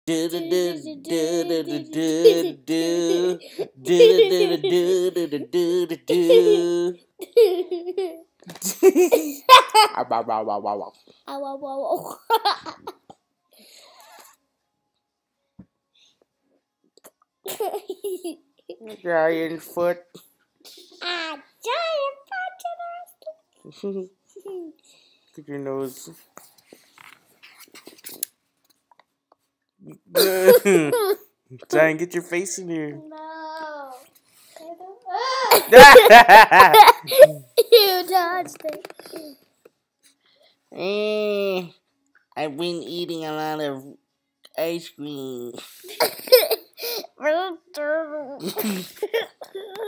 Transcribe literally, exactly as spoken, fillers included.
Do do do do do do do do do do do do do do. Ow, ow, ow, ow, ow, ow. Ow, ow, ow, ow. Giant foot. Ah, giant foot. Look at your nose. Try and get your face in here. No. You touched it. Eh, I've been eating a lot of ice cream.